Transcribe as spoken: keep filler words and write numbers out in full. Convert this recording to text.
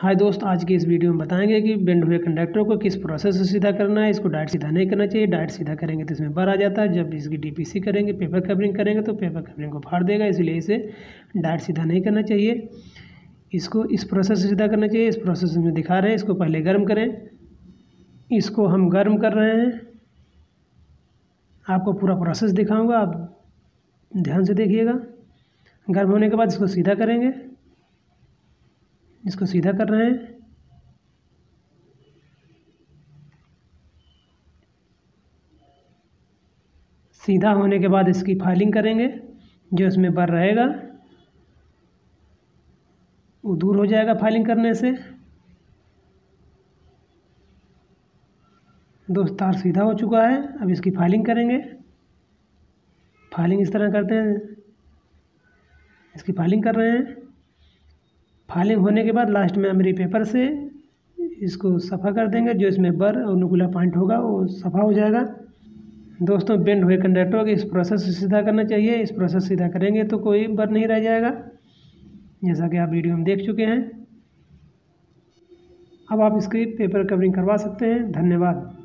हाय दोस्त, आज की इस वीडियो में बताएंगे कि बेंड हुए कंडक्टर को किस प्रोसेस से सीधा करना है। इसको डायरेक्ट सीधा नहीं करना चाहिए। डायरेक्ट सीधा करेंगे तो इसमें बर आ जाता है। जब इसकी डीपीसी करेंगे, पेपर कवरिंग करेंगे तो पेपर कवरिंग को फाड़ देगा, इसलिए इसे डायरेक्ट सीधा नहीं करना चाहिए। इसको इस प्रोसेस से सीधा करना चाहिए। इस प्रोसेस में दिखा रहे हैं। इसको पहले गर्म करें। इसको हम गर्म कर रहे हैं। आपको पूरा प्रोसेस दिखाऊंगा, आप ध्यान से देखिएगा। गर्म होने के बाद इसको सीधा करेंगे। इसको सीधा कर रहे हैं। सीधा होने के बाद इसकी फाइलिंग करेंगे। जो इसमें बर रहेगा वो दूर हो जाएगा फाइलिंग करने से। दोस्त, तार सीधा हो चुका है। अब इसकी फाइलिंग करेंगे। फाइलिंग इस तरह करते हैं। इसकी फाइलिंग कर रहे हैं। फाइलिंग होने के बाद लास्ट में एमरी पेपर से इसको सफ़ा कर देंगे। जो इसमें बर और नुकुला पॉइंट होगा वो सफ़ा हो जाएगा। दोस्तों, बेंड हुए कंडक्टर को इस प्रोसेस से सीधा करना चाहिए। इस प्रोसेस सीधा करेंगे तो कोई बर नहीं रह जाएगा, जैसा कि आप वीडियो में देख चुके हैं। अब आप इसकी पेपर कवरिंग करवा सकते हैं। धन्यवाद।